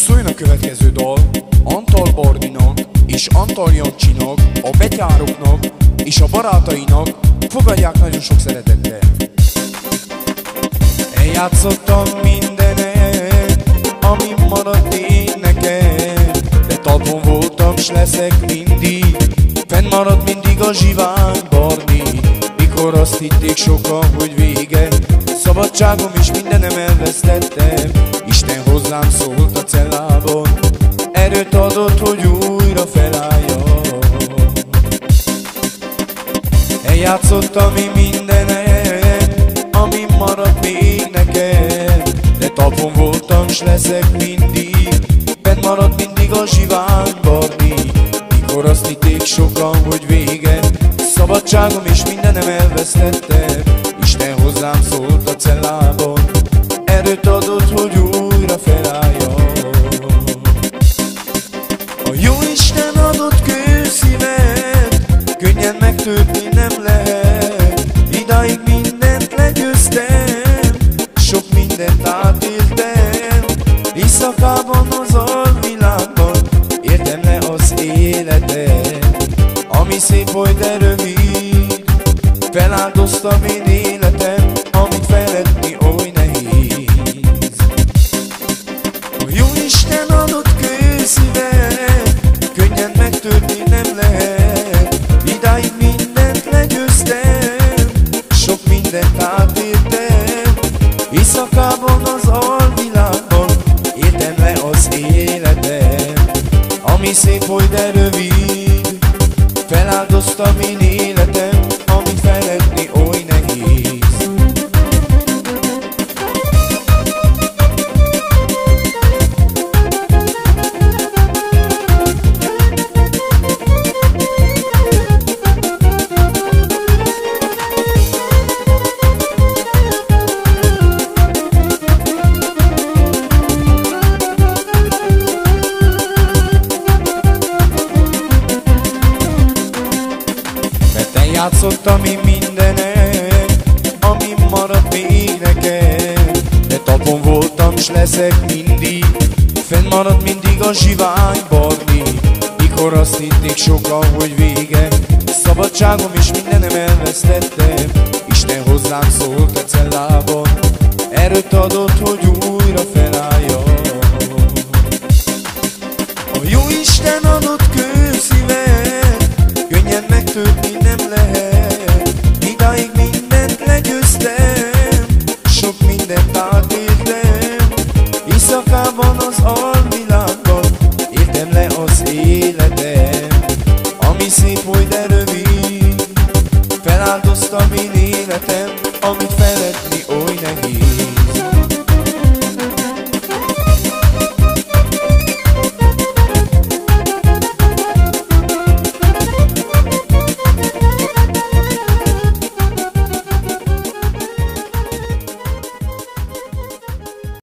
Szóljon a következő dal Antal Barninak és Antal Jancsinak, a betyároknak és a barátainak. Fogadják nagyon sok szeretettel. Eljátszottam mindenet, ami maradt én neked, de talpon voltam, s leszek mindig. Fenn maradt mindig a zsivány Barni, mikor azt hitték sokan, hogy vége. Szabadságom és mindenem elvesztettem, Isten hozzám szólt a cellában, erőt adott, hogy újra felálljam. Eljátszottam én mindenet, ami maradt még neked, de talpon voltam, s leszek mindig. Fenn maradt mindig a zsivány Barni, mikor azt hitték sokan, hogy vége. Szabadságom és mindenem elvesztettem, Isten hozzám szólt a cellában, erőt adott, hogy újra felálljam. A Jóisten adott kőszívet, könnyen megtörni nem lehet. Idáig mindent legyőztem, sok mindent átéltem. Éjszakában az alvilágban éltem le az életet, ami szép volt, de rövid. Feláldoztam én életem, amit feledni oly nehéz. A Jóisten adott kőszívet, könnyen megtörni nem lehet. Idáig mindent legyőztem, sok mindent átéltem. Éjszakában az alvilágban éltem le az életem, ami szép volt, de rövid. Feláldoztam én életem, amit feledni oly nehéz. Játszottam én mindenet, ami maradt még neked, de talpon voltam, s leszek mindig. Fenn maradt mindig a zsivány Barni, mikor azt hitték sokan, hogy vége. Szabadságom és mindenem elvesztettem, Isten hozzám szólt a cellában, erőt adott, hogy újra felálljam. A Jóisten adott kőszívet, könnyen megtörni nem lehet. Idáig mindent legyőztem, sok mindent átéltem. Éjszakában az alvilágban éltem le az életet,